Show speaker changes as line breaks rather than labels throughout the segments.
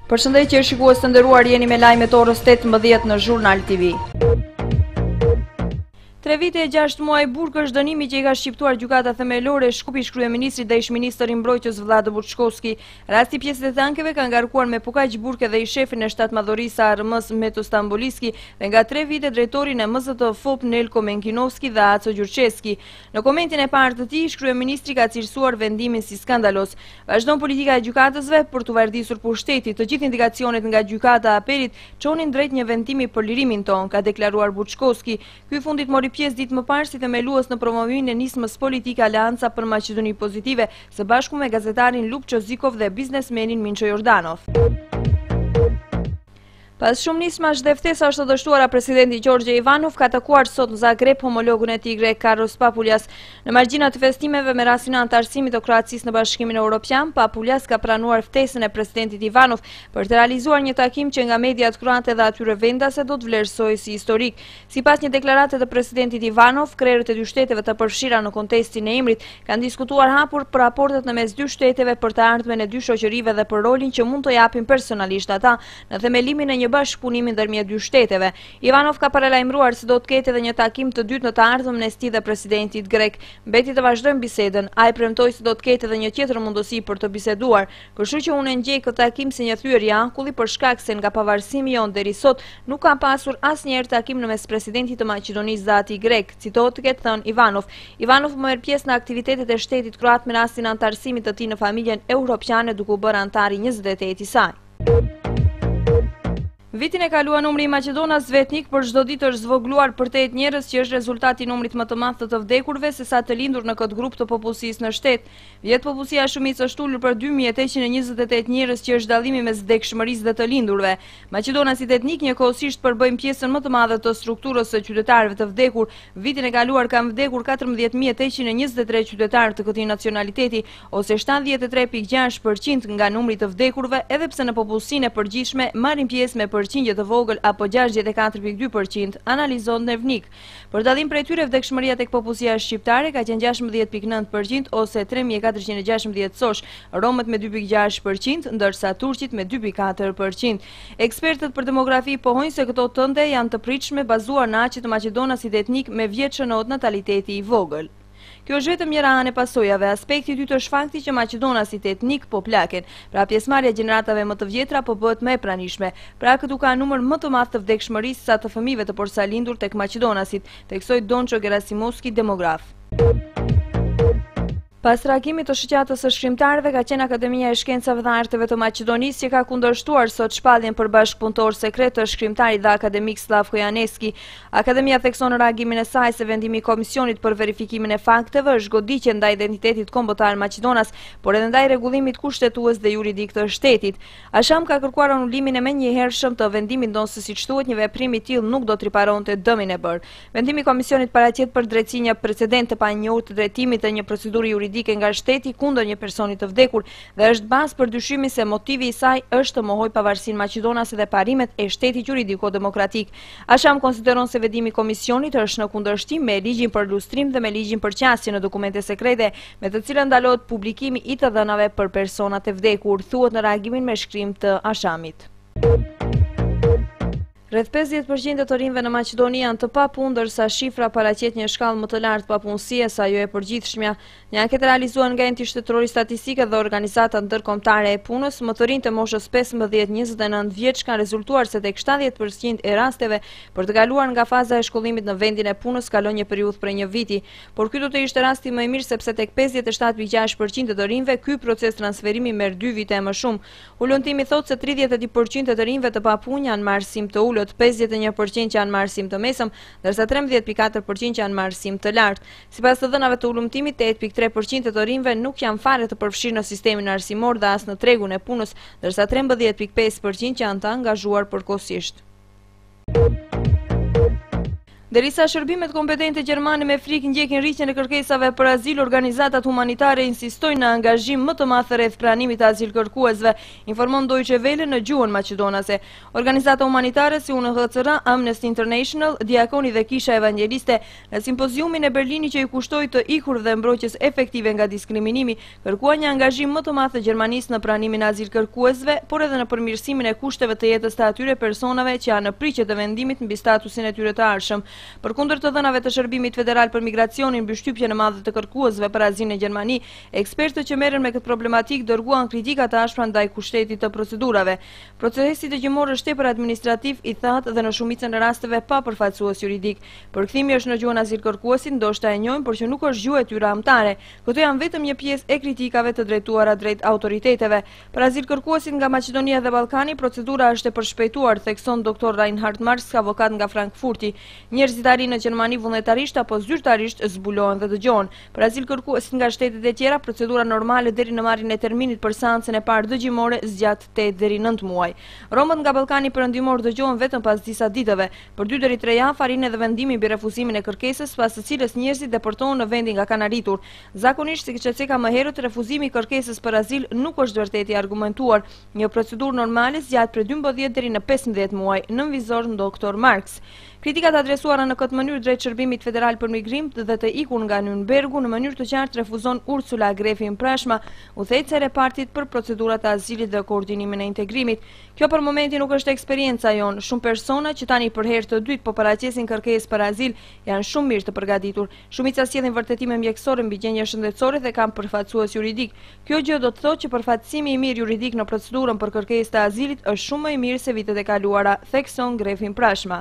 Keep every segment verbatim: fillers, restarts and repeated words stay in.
Përshëndetje shikues të nderuar, jeni me lajmet orës tetëmbëdhjetë në Zhurnal T V. Tre vite e gjashtë muaj burg është dënimi që i ka shqiptuar gjykata themelore Shkupish kryeministrit dhe ish-ministër i mbrojtjes Vllado Buçkoski. Rasti pjesët e tankeve ka ngarkuar me Pukaq Burke dhe i shefin e shtatmadhorisë A R M-s Meto Stamboliski dhe nga tre vite drejtorin e M Z T F O P Nelko Menkinovski dhe Aco Gjurçeski. Në komentin e parë të tij, ish-kryeministri ka cilësuar vendimin si skandalos. Vazhdon politika e gjykatësve për t'u vardisur pushtetit. Të gjithë indikacionet nga gjykata e apelit çonin drejt një vendimi për lirimin ton, ka deklaruar Buçkoski. Ky fundit mori pjesë ditë më parë si themelues në promovimin e nismës politike Aleanca për Maqedoni Pozitive, së bashku me gazetarin Lup Çozikov dhe biznesmenin Minço Jordanov. Pas shumë nismash dhe ftesa është të dështuara presidenti Gjorgje Ivanov ka takuar sot në Zagreb homologun e tij grek Carlos Papoulias. Në margjina të festimeve me rastin e antarësimit të Kroacisë në Bashkimin Evropian, Papoulias ka pranuar ftesën e presidentit Ivanov për të realizuar një takim që nga mediat kroate dhe atyre vendase do të vlerësojë si historik. Sipas një deklarate të presidentit Ivanov, krerët e dy shteteve të përfshira në kontestin e emrit kanë diskutuar hapur për raportet në mes dy shteteve për të ardhmen e dy shoqërive dhe për rolin që mund të japin personalisht ata në themelimin e një bashkëpunimi ndërmjet dy shteteve. Ivanov ka paralajmëruar se do të ketë edhe një takim të dytë në të ardhmen mes tij dhe presidentit grek. Mbeti të vazhdojmë bisedën. Ai premtoi se do të ketë edhe një tjetër mundësi për të biseduar. Kështu që unë ngjej këtë takim si një thyerje akulli për shkak se nga pavarësimi jon deri sot nuk ka pasur asnjëherë takim në mes presidentit të Maqedonisë dhe atij grek, citohet të ketë thënë Ivanov. Ivanov merr pjesë në aktivitetet e shtetit kroat me rastin e antarësimit të tij në familjen europiane duke u bërë antar i njëzet e tetë i saj. Vitin e kaluar numri i Maqedonas vetnik për çdo ditë është zvogluar për tetë njerëz, që është rezultati i numrit më të madh të të vdekurve se sa të lindur në këtë grup të popullsisë në shtet. Vjet popullsia shumicë është ulur për dy mijë tetëqind e njëzet e tetë njerëz, që është dallimi mes vdekshmërisë dhe të lindurve. Maqedonasit etnik njëkohësisht përbëjnë pjesën më të madhe të strukturës së qytetarëve të vdekur. Vitin e kaluar kanë vdekur katërmbëdhjetë mijë tetëqind e njëzet e tre qytetarë të këtij nacionaliteti, ose shtatëdhjetë e tre pikë gjashtë përqind nga numri të vdekurve, edhe pse në popullsinë e përgjithshme marrin pjesë me përqindje të vogël apo gjashtëdhjetë e katër pikë dy përqind, analizon Nevnik. Për dallim prej tyre, vdekshmëria tek popullsia shqiptare ka qenë gjashtëmbëdhjetë pikë nëntë përqind ose tre mijë e katërqind e gjashtëmbëdhjetë sosh, romët me dy pikë gjashtë përqind, ndërsa turqit me dy pikë katër përqind. Ekspertët për demografi pohojnë se këto tënde janë të pritshme bazuar në aqe të Maqedonasit etnik me vjet shënohet nataliteti i vogël. Kjo është vetëm njëra anë e pasojave. Aspekti i dytë është fakti që Maqedonasit etnik po plaken, pra pjesëmarrja e gjeneratave më të vjetra po bëhet më e pranishme. Pra këtu ka numër më të madh të vdekshmërisë sa të fëmijëve të porsalindur tek Maqedonasit, teksoi Donço Gerasimovski, demograf. Pas reagimit të shoqatës së shkrimtarëve, ka qenë Akademia e Shkencave dhe Arteve të Maqedonisë që ka kundërshtuar sot shpalljen për bashkëpunëtor sekret të shkrimtarit dhe akademik Slavko Janeski. Akademia thekson në reagimin e saj se vendimi i Komisionit për verifikimin e fakteve është goditje ndaj identitetit kombëtar Maqedonas, por edhe ndaj rregullimit kushtetues dhe juridik të shtetit. Asham ka kërkuar anulimin e menjëhershëm të vendimit, ndonse siç thuhet një veprim i tillë nuk do të riparonte dëmin e bërë. Vendimi i Komisionit paraqet për drejtësi një precedent të panjohur të drejtimit të një proceduri juridike nga shteti kundër një personi të vdekur dhe është bazë për dyshimin se motivi i saj është të mohojë pavarësinë maqedonase dhe parimet e shtetit juridiko-demokratik. Asham konsideron se vendimi i Komisionit është në kundërshtim me ligjin për lustrim dhe me ligjin për qasje në dokumente sekrete, me të cilën ndalohet publikimi i të dhënave për personat e vdekur, thuhet në reagimin me shkrim të Ashamit. Rreth pesëdhjetë përqind e të rinjve në Maqedoni janë të papunë, ndërsa shifra paraqet një shkallë më të lartë papunësie sa jo e përgjithshmja. Një anketë realizuar nga Enti Shtetëror i Statistikës dhe Organizata Ndërkombëtare e Punës, më të rinj të moshës pesëmbëdhjetë njëzet e nëntë vjeç kanë rezultuar se tek shtatëdhjetë përqind e rasteve për të kaluar nga faza e shkollimit në vendin e punës kalon një periudhë prej një viti, por ky do të ishte rasti më i mirë sepse tek pesëdhjetë e shtatë pikë gjashtë përqind e të rinjve ky proces transferimi merr dy vite e më shumë. Ulëntimi thotë se tridhjetë e dy përqind e të rinjve të papunë janë marrë arsim të ulët, pesëdhjetë e një përqind që janë marrë arsim të mesëm, ndërsa trembëdhjetë pikë katër përqind që janë marrë arsim të lartë. Sipas të dhënave të ulëmtimit, tetë pikë tre përqind e të rinjve nuk janë fare të përfshirë në sistemin arsimor dhe as në tregun e punës, ndërsa trembëdhjetë pikë pesë përqind që janë të angazhuar përkohësisht. Derisa shërbimet kompetente gjermane me frikë ndjekin rritjen e kërkesave për azil, organizatat humanitare insistojnë në angazhim më të madh rreth pranimit të azil kërkuesve, informon Deutsche Welle në gjuhën maqedonase. Organizata humanitare si U N H C R, Amnesty International, Diakoni dhe Kisha Evangeliste në simpoziumin e Berlinit që i kushtoi të ikur dhe mbrojtjes efektive nga diskriminimi, kërkuan një angazhim më të madh të Gjermanisë në pranimin e azil kërkuesve, por edhe në përmirësimin e kushteve të jetës të atyre personave që janë në pritje të vendimit mbi statusin e tyre të arshëm. Përkundër të dhënave të Shërbimit Federal për Migracionin mbi shtypjen e madhe të kërkuesve për azil në Gjermani, ekspertët që merren me këtë problematikë dërguan kritika të ashpra ndaj kushtetit të procedurave. Procesi dëgjimor është tepër administrativ, i thatë dhe në shumicën e rasteve pa përfaqësues juridik. Përkthimi është në gjuhën azil kërkuesit, ndoshta e njohim, por që nuk është gjuhë e tyre amtare. Këto janë vetëm një pjesë e kritikave të drejtuara drejt autoriteteve. Për azil kërkuesit nga Maqedonia dhe Ballkani, procedura është e përshpejtuar, thekson doktor Reinhard Marx, avokat nga Frankfurti. Njerëzit arrin në Gjermani vullnetarisht apo zyrtarisht zbulohen dhe dëgjohen. Për azil kërkuesit nga shtetet e tjera, procedura normale deri në marrjen e terminit për seancën e parë dëgjimore zgjat tetë deri nëntë muaj. Romët nga Ballkani perëndimor dëgjohen vetëm pas disa ditëve. Për dy deri tre javë arrin edhe vendimi mbi refuzimin e kërkesës, pas së cilës njerëzit deportohen në vendin nga kanë arritur. Zakonisht, siç e theka më herët, refuzimi i kërkesës për azil nuk është vërtet i argumentuar. Një procedurë normale zgjat prej dymbëdhjetë deri në pesëmbëdhjetë muaj, nënvizor doktor Marx. Kritikat adresuara në këtë mënyrë drejt Shërbimit Federal për Migrim dhe të ikur nga Nürnbergu në mënyrë të qartë refuzon Ursula Grefin Prashma, udhëheqëse e partit për procedurat e azilit dhe koordinimin e integrimit. Kjo për momentin nuk është eksperienca jonë. Shumë persona që tani për herë të dytë po paraqesin kërkesë për azil janë shumë mirë të përgatitur. Shumica sjellin vërtetime mjekësore mbi gjendje shëndetësore dhe kanë përfaqësues juridik. Kjo gjë do të thotë që përfaqësimi i mirë juridik në procedurën për kërkesë të azilit është shumë më i mirë se vitet e kaluara, thekson Grefin Prashma.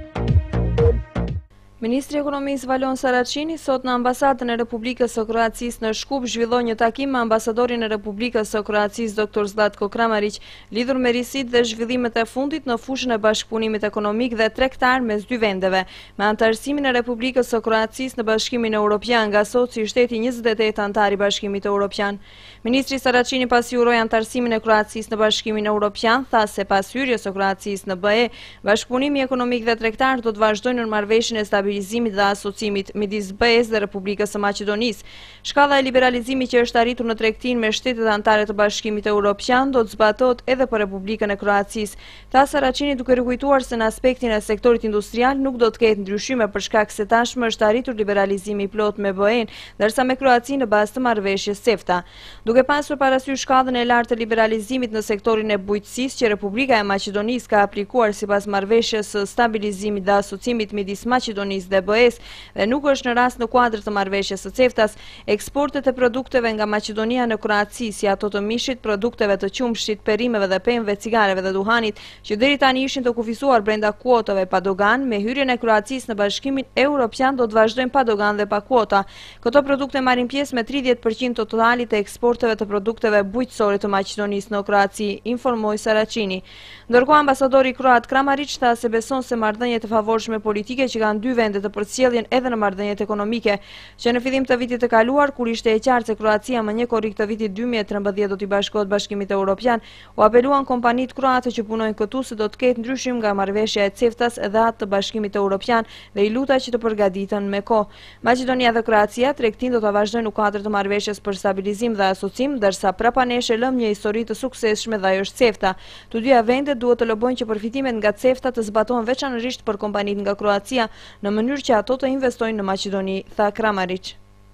Ministri i Ekonomisë Valon Saracini sot në ambasadën e Republikës së Kroacisë në Shkup zhvilloi një takim me ambasadorin e Republikës së Kroacisë doktor Zlatko Kramarić, lidhur me risitë dhe zhvillimet e fundit në fushën e bashkëpunimit ekonomik dhe tregtar mes dy vendeve, me anëtarësimin e Republikës së Kroacisë në Bashkimin Evropian nga sot si shteti njëzet e tetë antar i Bashkimit Evropian. Ministri Saracini pasi uroi anëtarësimin e Kroacisë në Bashkimin Evropian, tha se pas hyrjes së Kroacisë në B E, bashkëpunimi ekonomik dhe tregtar do të vazhdojnë në marrëveshjen e stabilizimit dhe asociimit midis B E-s dhe Republikës së Maqedonisë. Shkalla e liberalizimit që është arritur në tregtinë me shtetet anëtare të Bashkimit Evropian do të zbatohet edhe për Republikën e Kroacisë. Tha Saracini duke rikujtuar se në aspektin e sektorit industrial nuk do të ketë ndryshime për shkak se tashmë është arritur liberalizimi i plot me B E-n, ndërsa me Kroacinë në bazë të marrëveshjes CEFTA. Duke pasur parasysh shkallën e lartë të liberalizimit në sektorin e bujqësisë që Republika e Maqedonisë ka aplikuar sipas marrëveshjes së stabilizimit dhe asociimit midis Maqedonisë dhe B E-s dhe nuk është në rast në kuadër të marrëveshjes së CEFTA-s, eksportet e produkteve nga Maqedonia në Kroaci, si ato të mishit, produkteve të qumshit, perimeve dhe pemëve, cigareve dhe duhanit, që deri tani ishin të kufizuar brenda kuotave pa dogan, me hyrjen e Kroacisë në Bashkimin Evropian do të vazhdojnë pa dogan dhe pa kuota. Këto produkte marrin pjesë me tridhjetë përqind të totalit të eksporteve të produkteve bujqësore të Maqedonisë në Kroaci, informoi Saracini. Ndërkohë ambasadori kroat Kramarić tha se beson se marrëdhëniet e favorshme politike që kanë dy vende të përcjelljen edhe në marrëdhëniet ekonomike, që në fillim të vitit të kaluar, kur ishte e qartë se Kroacia më një korrik të vitit dy mijë e trembëdhjetë do t'i bashkohet Bashkimit Evropian, u apeluan kompanitë kroate që punojnë këtu se do të ketë ndryshim nga marrëveshja e CEFTA-s dhe atë të Bashkimit Evropian dhe i luta që të përgatiten me kohë. Maqedonia dhe Kroacia tregtinë do ta vazhdojnë në kuadër të marrëveshjes për stabilizim dhe asociim, ndërsa prapaneshe lëm një histori të suksesshme dhe ajo është CEFTA. Të dyja vendet duhet të lobojnë që përfitimet nga CEFTA të zbatohen veçanërisht për kompanitë nga Kroacia në mënyrë që ato të investojnë në Maqedoni, tha Kramarić.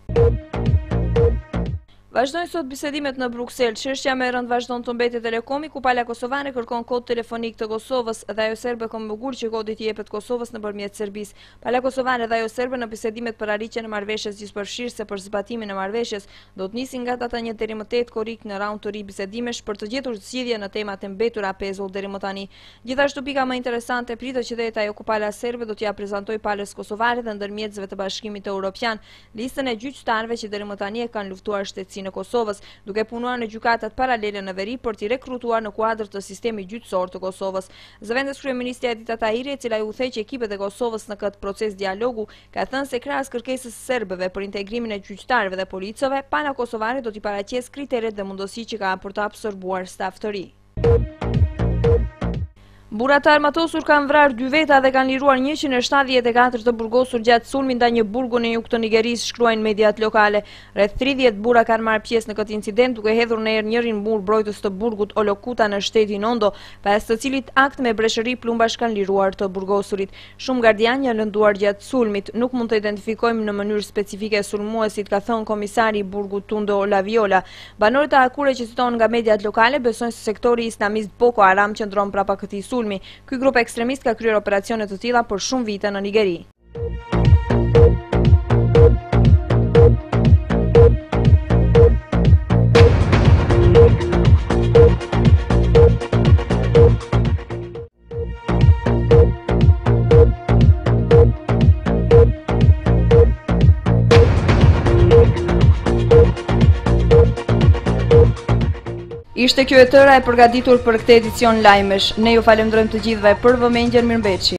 Vazhdojnë sot bisedimet në Bruksel. Çështja më e rëndë vazhdon të mbetet Telekomi, ku pala kosovane kërkon kod telefonik të Kosovës dhe ajo serbe ka mbëgur që kodi t'i jepet Kosovës nëpërmjet Serbisë. Pala kosovane dhe ajo serbe në bisedimet për arritjen e marrëveshjes gjithëpërfshirëse për zbatimin e marrëveshjes do të nisin nga data një deri më tetë korrik në raund të ri bisedimesh për të gjetur zgjidhje në temat e mbetura pezull deri më tani. Gjithashtu pika më interesante pritet që dhe ajo ku pala serbe do t'ia prezantojë palës kosovare dhe ndërmjetësve të Bashkimit Evropian listën e gjyqtarëve që deri më tani e kanë luftuar shtetësinë në Kosovës, duke punuar në gjykatat paralele në veri për t'i rekrutuar në kuadër të sistemi gjyqësor të Kosovës. Zëvendës kryeministja Edita Tahiri, e cila i udhëheq ekipet e Kosovës në këtë proces dialogu, ka thënë se krahas kërkesës së serbëve për integrimin e gjyqtarëve dhe policëve, pala kosovare do t'i paraqesë kriteret dhe mundësitë që ka për të absorbuar staf të ri. Burrat të armatosur kanë vrarë dy veta dhe kanë liruar njëqind e shtatëdhjetë e katër të burgosur gjatë sulmit ndaj një burgu në jug të Nigerisë, shkruajnë mediat lokale. Rreth tridhjetë burra kanë marrë pjesë në këtë incident, duke hedhur në erë njërin mur mbrojtës të burgut Olokuta në shtetin Ondo, pas të cilit akt me breshëri plumbash kanë liruar të burgosurit. Shumë gardian janë lënduar gjatë sulmit. Nuk mund të identifikojmë në mënyrë specifike sulmuesit, ka thënë komisari i burgut Tundo Laviola. Banorët e Akure që citohen nga mediat lokale besojnë se sektori islamist Boko Haram qëndron prapa këtij sulmi. Ky grup ekstremist ka kryer operacione të tilla për shumë vite në Nigeri. Ishte kjo e tëra e përgatitur për këtë edicion lajmesh. Ne ju falenderojmë të gjithëve për vëmendjen, mirëmbëjtje.